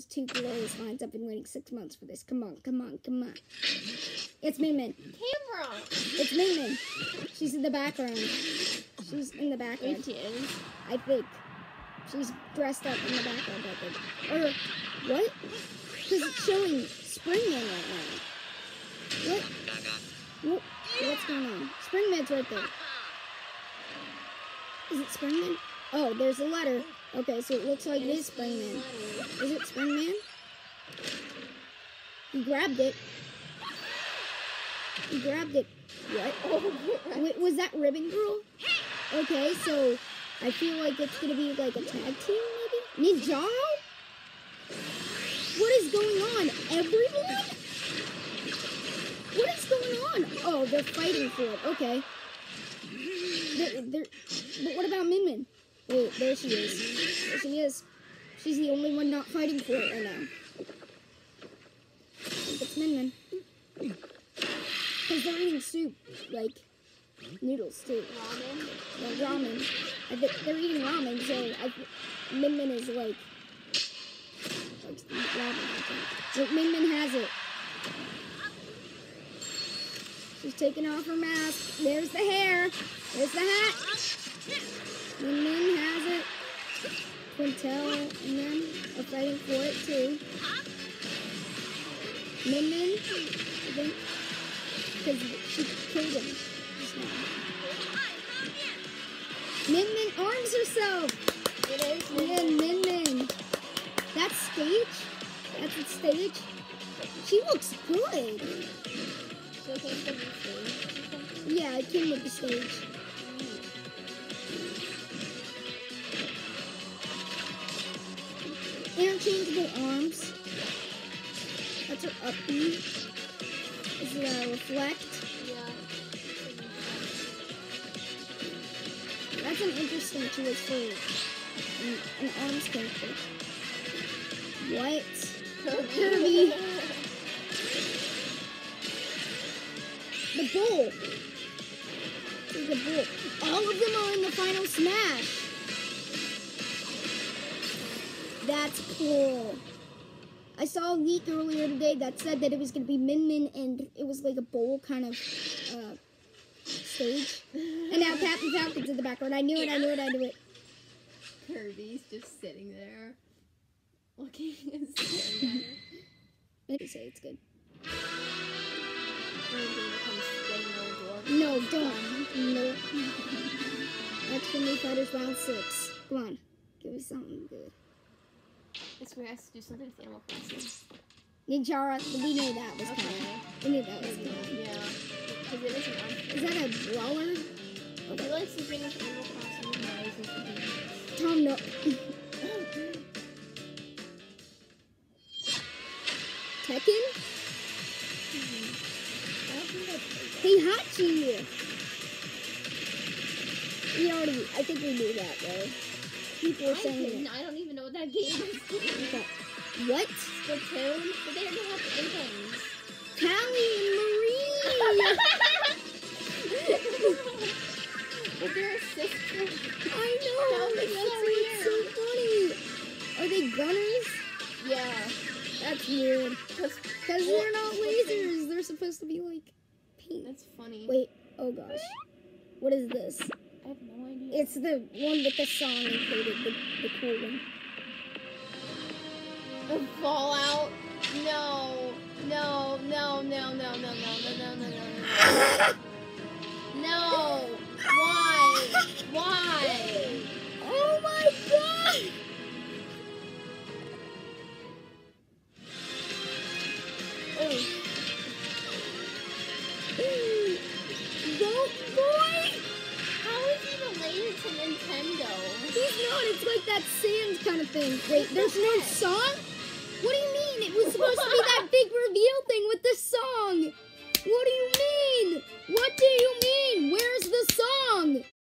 Two glorious lines. I've been waiting 6 months for this. Come on, come on, come on. It's Min Min. Camera. It's Min Min. She's in the background. She's in the background. Wait, she is. I think. She's dressed up in the background, I think. Or, what? Because it's showing Springman right now. What? What's going on? Springman's right there. Is it Springman? Oh, there's a letter. Okay, so it looks like it is Springman. Is it Springman? He grabbed it. He grabbed it. What? Oh, Wait, was that Ribbon Girl? Okay, so I feel like it's gonna be like a tag team, maybe? Ninjaro? What is going on? Everyone? What is going on? Oh, they're fighting for it. Okay. But what about Min Min? Wait, there she is. There she is. She's the only one not fighting for it right now. I think it's Min Min. Because they're eating soup. Like, noodles, too. Ramen? Yeah, ramen. I think they're eating ramen, so Min Min is like likes to eat ramen, I think. Look, Min Min has it. She's taking off her mask. There's the hair. There's the hat. Min Min has it. Quintel and them are fighting for it too. Min Min, I think, because she killed him just now. Min Min arms herself. It is. Yeah, Min Min. That's stage. That's its stage. She looks good. So it came from the stage or something? Yeah, it came with the stage. Interchangeable arms. That's her up B. This is a reflect. Yeah. That's an interesting choice for an arms character. What? Kirby. The bull. This is the bull. All of them are in the final smash. That's cool. I saw a leak earlier today that said that it was going to be Min Min and it was like a bowl kind of stage. And now Captain Falcon's in the background. I knew it. Kirby's just sitting there, looking and staring at her. Maybe say it's good. And then comes getting No, don't. No. That's for me Fighters Round 6. Come on. Give me something good. This way has to do something with Animal Crossing. Ninjara, we knew that was Okay. coming. We knew that was coming. Yeah. Because it is an arm. Is that a brawler? He likes to bring with Animal Crossing knives and things. Tom Nook. Tekken? Heihachi! I think we knew that, though. People were saying it. I don't even know what that game is. Okay. What? Splatoon? But they don't have anything. Callie and Marie! But they're a sister. I know! That's so funny! Are they gunners? Yeah. That's weird. Because they're not lasers. They're supposed to be like pink. That's funny. Wait. Oh gosh. What is this? I have no idea. It's the one with the song included. The cool one. The Fallout? No. No. No. No. No. No. No. No. No. No. No. Why? Why? Oh my god! Goat Boy! How is he related to Nintendo? He's not. It's like that sand kind of thing. Wait, there's no song? What do you mean? It was supposed to be that big reveal thing with the song. What do you mean? What do you mean? Where's the song?